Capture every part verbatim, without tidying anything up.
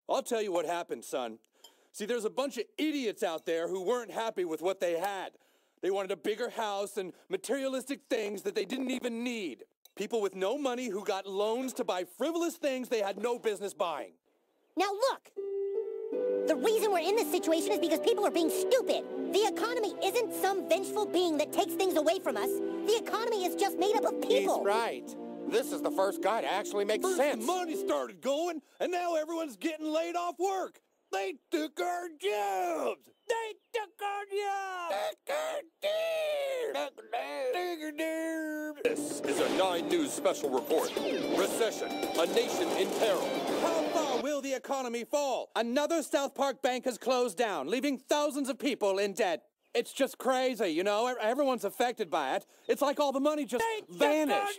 I'll tell you what happened, son. See, there's a bunch of idiots out there who weren't happy with what they had. They wanted a bigger house and materialistic things that they didn't even need. People with no money who got loans to buy frivolous things they had no business buying. Now look, the reason we're in this situation is because people are being stupid. The economy isn't some vengeful being that takes things away from us. The economy is just made up of people. He's right. This is the first guy to actually make First sense. the money started going, and now everyone's getting laid off work. They took our jobs. They took our jobs. This is a Nine News special report. Recession, a nation in peril. How far will the economy fall? Another South Park bank has closed down, leaving thousands of people in debt. It's just crazy, you know? Everyone's affected by it. It's like all the money just vanished.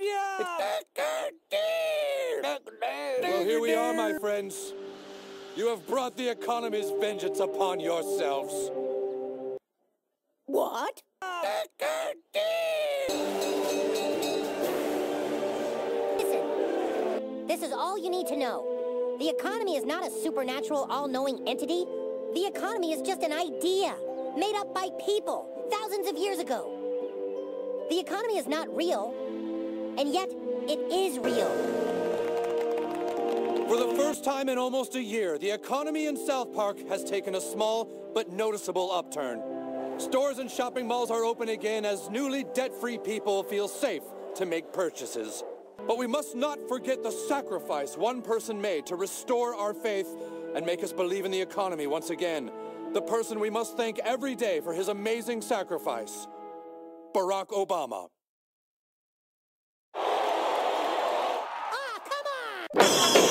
Well, here we are, my friends. You have brought the economy's vengeance upon yourselves. What? Listen, this is all you need to know. The economy is not a supernatural, all-knowing entity. The economy is just an idea made up by people thousands of years ago. The economy is not real, and yet it is real. For the first time in almost a year, the economy in South Park has taken a small but noticeable upturn. Stores and shopping malls are open again as newly debt-free people feel safe to make purchases. But we must not forget the sacrifice one person made to restore our faith and make us believe in the economy once again. The person we must thank every day for his amazing sacrifice, Barack Obama. Ah, come on!